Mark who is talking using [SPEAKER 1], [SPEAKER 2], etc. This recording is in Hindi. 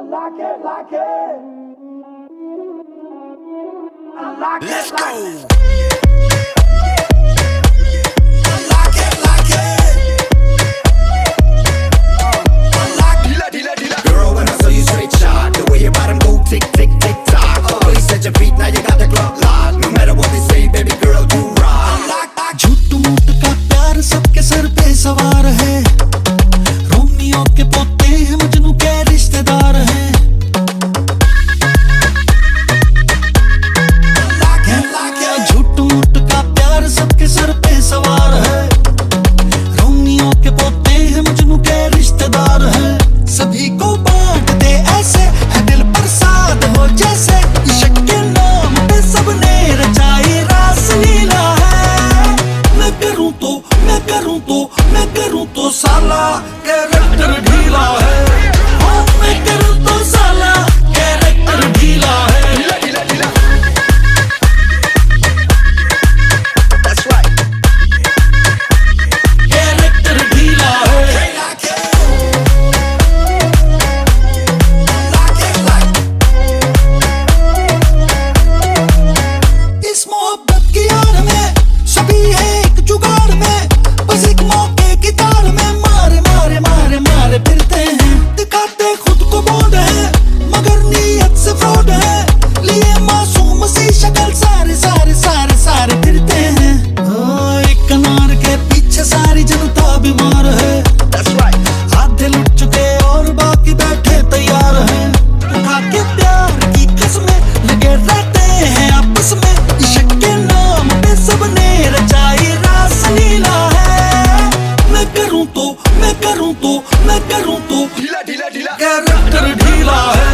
[SPEAKER 1] Let's go. Girl, when I saw you straight shot, the way your bottom go tick tick tick tock. Oh, you set your feet, now you got the clock locked. No matter what they say, baby girl, you rock.
[SPEAKER 2] झूठ मूठ का प्यार सबके सर पे सवार है, रोमियो के पोते हैं मजनू के रिश्तेदार हैं। झूठ मूठ का प्यार सबके सर पे सवार है, रोमियो के पोते हैं मजनू के रिश्तेदार हैं। सभी को बांट दे ऐसे है दिल प्रसाद हो जैसे, इश्क के नाम पे सबने रचाई रास लीला है। मैं करूं तो साला कैरेक्टर ढीला है। हाँ, मैं करूं तो साला कैरेक्टर ढीला है।
[SPEAKER 1] That's right.
[SPEAKER 2] कैरेक्टर ढीला है। इस मोहब्बत की आड़ में सभी है एक जुगाड़ में, बस एक मौके की तार में मारे मारे मारे मारे फिरते हैं। दिखाते खुद को बोल्ड है मगर नीयत से फ्रॉड है, लिए मासूम सी शक्ल सारे सारे सारे सारे फिरते हैं। एक अनार के पीछे सारी जनता बीमार है।
[SPEAKER 1] That's right.
[SPEAKER 2] आधे लुट चुके और बाकी बैठे तैयार हैं। उठा के प्यार की कसमें लगे रहते हैं आपस में, इश्क के नाम पे सबने रचाई रास लीला है। मैं करूं तो
[SPEAKER 1] ढीला ढीला ढीला
[SPEAKER 2] कैरेक्टर ढीला है।